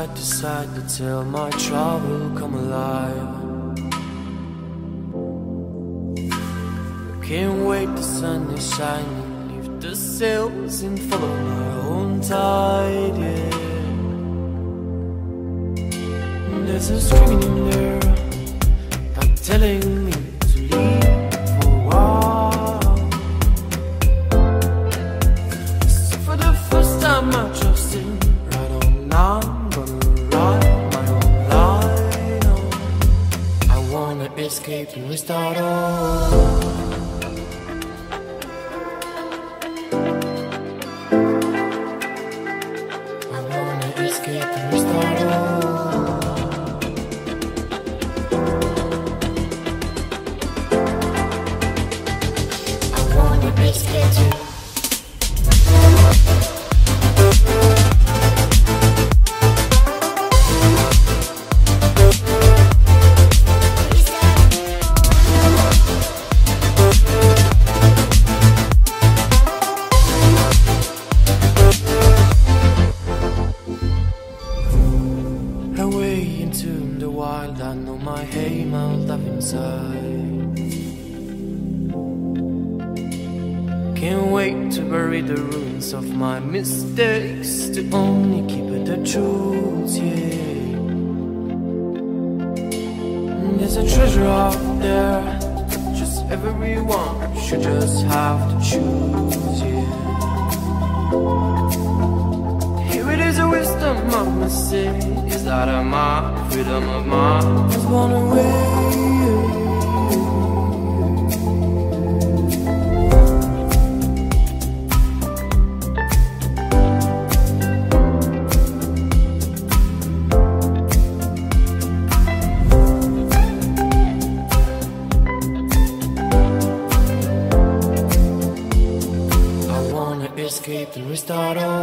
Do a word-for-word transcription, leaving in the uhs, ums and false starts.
side to side until my travel come alive. Can't wait, the sun is shining, leave the sails and follow my own tide, yeah. There's a screaming in there, not telling me to leave for a while. So for the first time I trust him, right on now I'm gonna ride my own line on. I wanna escape and restart all. Of my mistakes, to only keep it the truth, yeah. There's a treasure out there, just everyone should just have to choose, yeah. Here it is, a wisdom of my sin, is that of my freedom of mind was born away. Escape and restart all.